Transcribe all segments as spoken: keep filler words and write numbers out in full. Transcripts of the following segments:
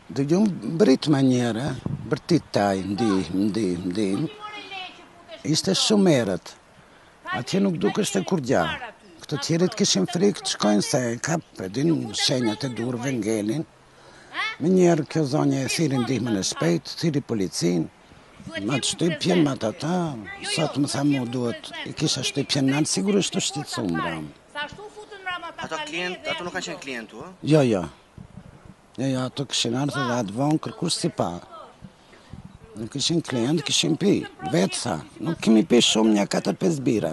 Dhe ju mbrit më njëre, bërtit taj, ndi, ndi, ndi, ishte shumë erët. Atje nuk duke shte kur gja. Këtë tjerit kishin frikë të shkojnë se ka përdin shenjat e durve ngelin. Me njerë kjo zonje e thiri ndihmën e shpejt, thiri policin, ma të shtypjen, ma të ta, sot më tha mu duhet, i kisha shtypjen në alë, sigurisht të shtitësu më ramë. Ato klient, ato nuk kanë qenë klientu, ë? Jo, jo. Jo, jo, ato këshin ardhë dhe atë vonë kërkur si pa. Nuk kishin klient, kishin pi, vetë tha, nuk kemi pi shumë një katër pesë bira.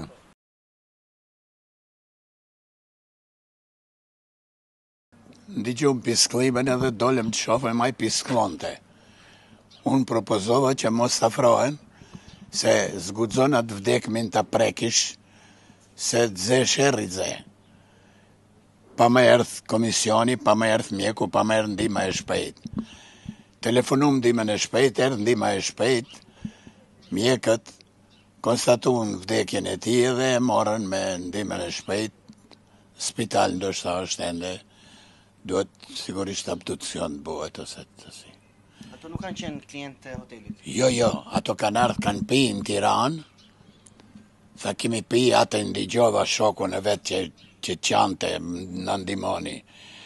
Ndigjum pisklimen edhe dolem të shofëm a i pisklonte. Unë propozova që mos të afrohen, se zgudzonat vdekmin të prekish, se të zesh e rridze. Pa me erdh komisioni, pa me erdh mjeku, pa me erdh ndihma e shpejt. Telefonum ndihmën e shpejt, erdh ndihma e shpejt, mjekët konstatuan vdekjen e tij dhe e morën me ndihmën e shpejt, spital ndoshta është ende, duhet sigurisht abdukcion bëhet ose të si. Ato nuk kanë qenë klient të hotelit? Jo, jo, ato kanë ardhë, kanë pi në Tiranë, sa kemi pi atë ndigjova shokun e vetë që, që qante në ndimoni.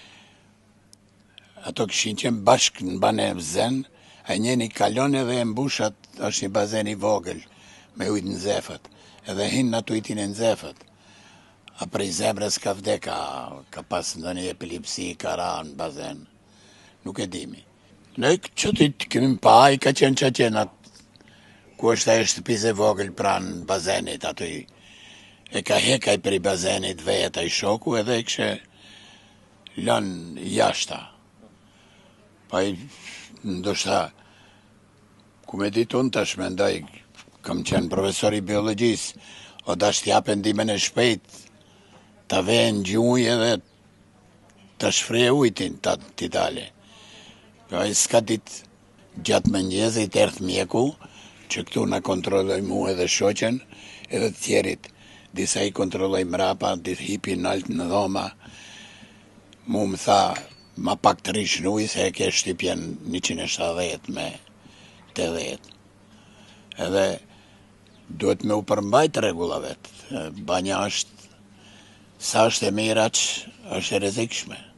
Ato këshin qenë bashkë në banë e zen, e njeni kalon edhe e mbushat, është një bazen i vogël, me ujtë në zefët, edhe hinë në të ujtin e në zefët. A prej zemrës ka vdeka, ka pas në një epilepsi, ka ra në bazen, nuk e dimi. Ne qëtit kemi pa, i ka qenë që qenat, ku është e shtëpis e vogël pranë bazenit, ato i, e ka hekaj për i bazenit vejet e i shoku, edhe i kështë lënë jashta. Pa i, ndoshta, ku me ditë unë tash me ndaj, kam qenë profesor i biologjisë, o da shtjape ndihmën e shpejt, ta vejnë gjuj edhe ta shfreje ujtin ta t'i dale. Pa i s'ka ditë gjatë mëngjezit erdh mjeku, që këtu na kontrolloj mu edhe shoqen, edhe të tjerit, disa i kontrolloj mrapa, disa hipi nalt në dhoma, mu më tha, ma pak të rish në ujë, se e ke shtypjen njëqind e shtatëdhjetë me tetëdhjetë. Edhe duhet me u përmbajt rregullave. Banja është, sa është e mirë aq, është e rrezikshme.